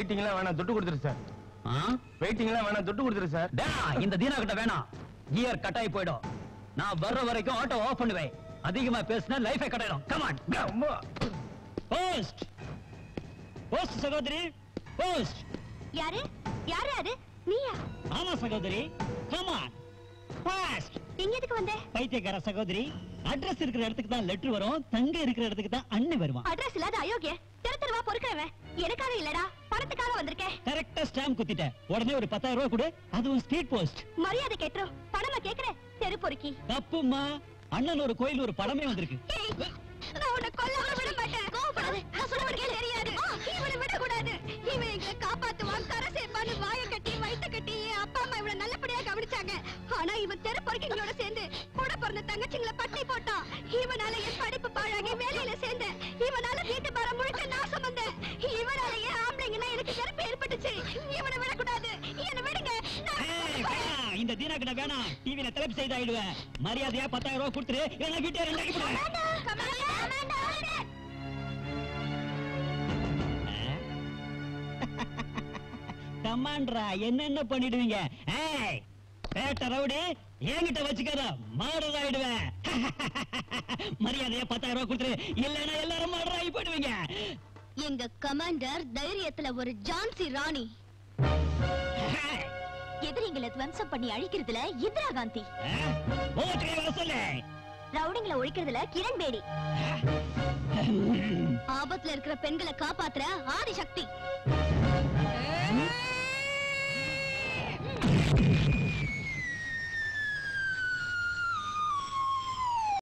வெயிட்டிங்லாம் வேணாம், துட்டு கொடுத்துரு சார். வெயிட்டிங்லாம் வேணாம், துட்டு கொடுத்துரு சார். இந்த தீனா கிட்ட வேணாம், கியர் கட்டாயி போயிடும். நான் வர்ற வரைக்கும் ஆட்டோ ஆஃப் பண்ணுவேன். அதிகமா பேசினா லைஃபை கட்டாயிடும். கம் ஆன் போஸ்ட் போஸ்ட் சகோதரி போஸ்ட். யாரு யாரு அது? நீயா? ஆமா சகோதரி, கம் ஆன் ஃபாஸ்ட். எங்க எதுக்கு வந்த? பைத்தியக்கார சகோதரி, அட்ரஸ் இருக்கிற இடத்துக்கு தான் லெட்டர் வரும், தங்க இருக்கிற இடத்துக்கு தான் அண்ணி வருவான். அட்ரஸ் இல்லாத அயோக்கிய தெருவா பொறுக்கிறவன். எனக்காக இல்லடா, பணத்துக்காக வந்திருக்கேன். கரெக்டா ஸ்டாம்ப் குத்திட்ட. உடனே ஒரு 10,000 ரூபாய் கொடு, அதுவும் ஸ்பீட் போஸ்ட். மரியாதை கேட்றோம், பணமா கேக்குற? தெரு பொறுக்கி. தப்புமா, அண்ணன் ஒரு கோயில் ஒரு படமே வந்திருக்கு. நான் உன்னை கொல்லாம விட மாட்டேன். கோவப்படாத, நான் சொல்றதுக்கே தெரியாது. இவனை விடக்கூடாது. இவன் எங்களை காப்பாத்துவான், கரை சேர்ப்பான்னு வாயை கட்டி வயிற்ற கட்டி அப்பா அம்மா இவனை நல்லபடியா கவனிச்சாங்க. ஆனா இவன் தெரு பொறுக்கிங்களோட சேர்ந்து கூட பிறந்த தங்கச்சிங்களை பட்டி போட்டான். இவனால என் படிப்பு பாழாகி வேலையில சேர்ந்தேன். இவனால வீட்டு பாரம் முழுக்க நான் சுமந்தேன். இவனால என் ஆம்பளைங்கன்னா எனக்கு வெறுப்பு ஏற்பட்டுச்சு. இவனை விடக்கூடாது, என்னை விடுங்க. இந்த தீனா கிட்ட வேணாம், டிவில தலைப்பு செய்து ஆயிடுவேன். மரியாதையா 10,000 ரூபாய் கொடுத்துரு, இல்லைன்னா வீட்டை ரெண்டாக்கி போடுவேன். கமாண்டரா, என்னென்ன பண்ணிடுவீங்க? பேட்ட ரவுடி என்கிட்ட வச்சுக்காத, மாடர் ஆயிடுவேன். மரியாதையா 10,000 ரூபாய் கொடுத்துரு, இல்லைன்னா எல்லாரும் மாடர் ஆகி போயிடுவீங்க. எங்க கமாண்டர் தைரியத்துல ஒரு ஜான்சி ராணி. எதிரிங்களை துவம்சம் பண்ணி அழிக்கிறதுல இந்திரா காந்தி. ரவுடிங்களை ஒழிக்கிறதுல கிரண் பேடி. ஆபத்துல இருக்கிற பெண்களை காப்பாத்துற ஆதிசக்தி.